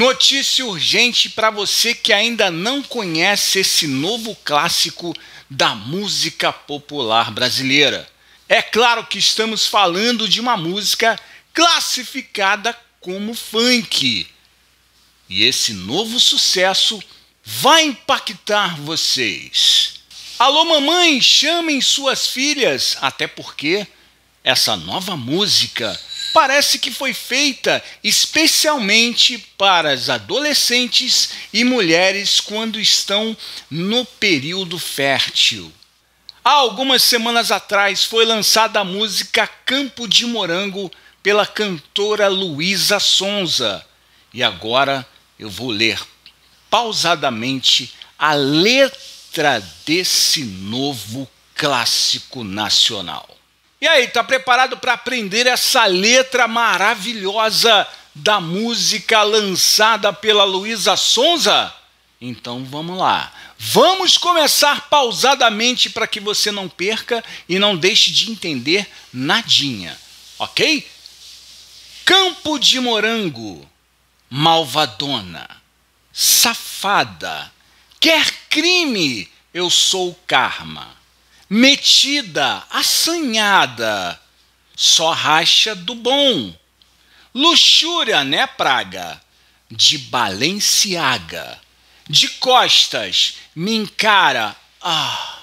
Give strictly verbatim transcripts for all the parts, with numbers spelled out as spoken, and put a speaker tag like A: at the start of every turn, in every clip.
A: Notícia urgente para você que ainda não conhece esse novo clássico da música popular brasileira. É claro que estamos falando de uma música classificada como funk. E esse novo sucesso vai impactar vocês. Alô, mamãe, chamem suas filhas, até porque essa nova música parece que foi feita especialmente para as adolescentes e mulheres quando estão no período fértil. Há algumas semanas atrás foi lançada a música Campo de Morango pela cantora Luísa Sonza. E agora eu vou ler pausadamente a letra desse novo clássico nacional. E aí, tá preparado para aprender essa letra maravilhosa da música lançada pela Luísa Sonza? Então vamos lá. Vamos começar pausadamente para que você não perca e não deixe de entender nadinha, ok? Campo de Morango, malvadona, safada, quer crime, eu sou o karma. Metida, assanhada, só racha do bom. Luxúria, né, praga? De Balenciaga. De costas, me encara. Ah.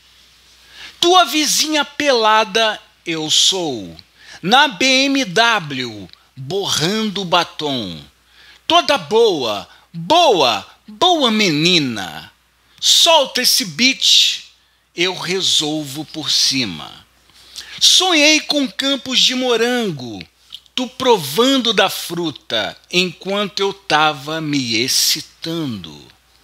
A: Tua vizinha pelada, eu sou. Na B M W, borrando batom. Toda boa, boa, boa menina. Solta esse beat. Eu resolvo por cima. Sonhei com campos de morango, tu provando da fruta, enquanto eu tava me excitando.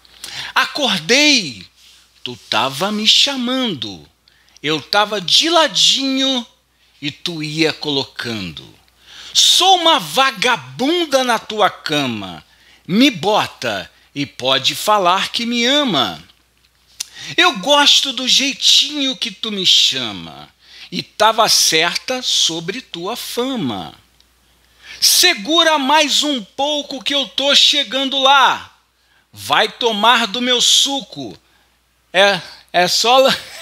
A: Acordei, tu tava me chamando, eu tava de ladinho e tu ia colocando. Sou uma vagabunda na tua cama, me bota e pode falar que me ama. Eu gosto do jeitinho que tu me chama, e tava certa sobre tua fama. Segura mais um pouco que eu tô chegando lá. Vai tomar do meu suco. É, é só...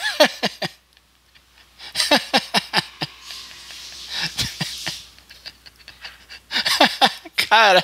A: Cara...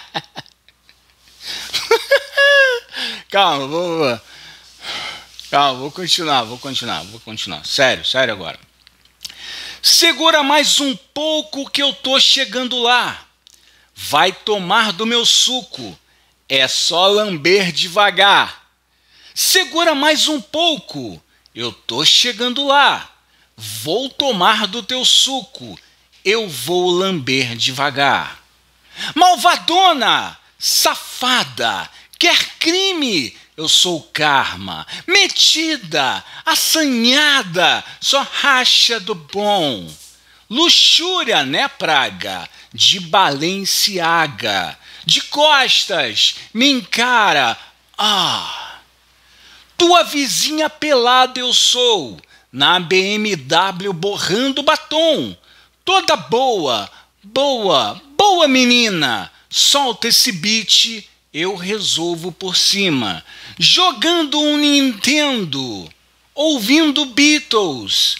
A: Calma, vou... vou. Calma, vou continuar, vou continuar, vou continuar. Sério, sério agora. Segura mais um pouco que eu tô chegando lá. Vai tomar do meu suco. É só lamber devagar. Segura mais um pouco. Eu tô chegando lá. Vou tomar do teu suco. Eu vou lamber devagar. Malvadona, safada, quer crime? Eu sou o karma, metida, assanhada, só racha do bom. Luxúria, né, praga? De Balenciaga. De costas, me encara. Ah! Tua vizinha pelada eu sou, na B M W borrando batom. Toda boa, boa, boa menina. Solta esse beat. Eu resolvo por cima, jogando um Nintendo, ouvindo Beatles.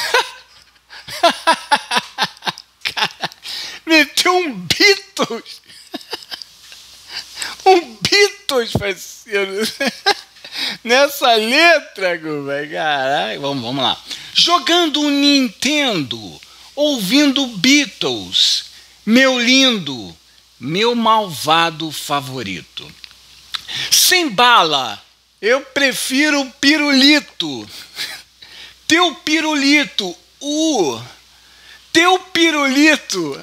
A: Cara, meteu um Beatles. Um Beatles, parceiro. Nessa letra, velho. Caralho. Vamos, vamos lá. Jogando um Nintendo, ouvindo Beatles. Meu lindo. Meu malvado favorito. Sem bala, eu prefiro pirulito. Teu pirulito, uh, teu pirulito,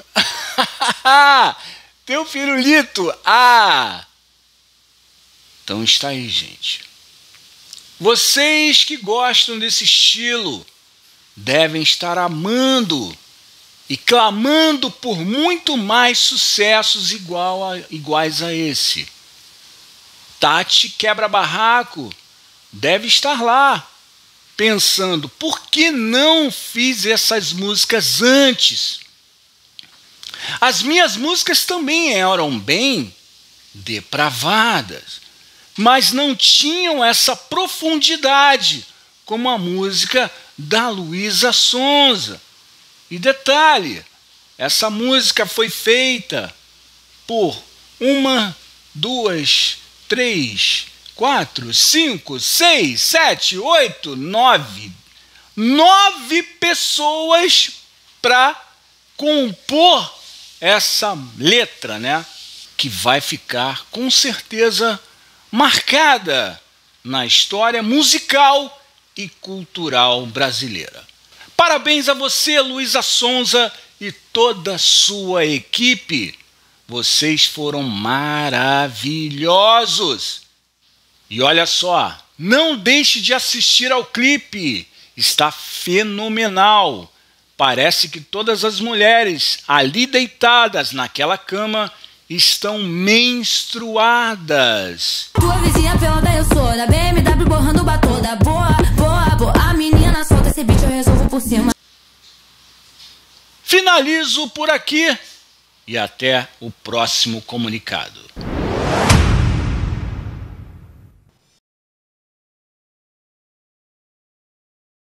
A: teu pirulito, ah. Então está aí, gente. Vocês que gostam desse estilo devem estar amando e clamando por muito mais sucessos igual a, iguais a esse. Tati Quebra-Barraco deve estar lá, pensando, por que não fiz essas músicas antes? As minhas músicas também eram bem depravadas, mas não tinham essa profundidade como a música da Luísa Sonza. E detalhe, essa música foi feita por uma, duas, três, quatro, cinco, seis, sete, oito, nove, nove pessoas para compor essa letra, né? Que vai ficar com certeza marcada na história musical e cultural brasileira. Parabéns a você, Luísa Sonza, e toda a sua equipe. Vocês foram maravilhosos. E olha só, não deixe de assistir ao clipe. Está fenomenal. Parece que todas as mulheres ali deitadas naquela cama estão menstruadas.
B: Tua vizinha pelada eu sou, da B M W borrando batoda. Boa, boa, boa, a menina solta esse bicho, eu resolvo por cima.
A: Finalizo por aqui e até o próximo comunicado.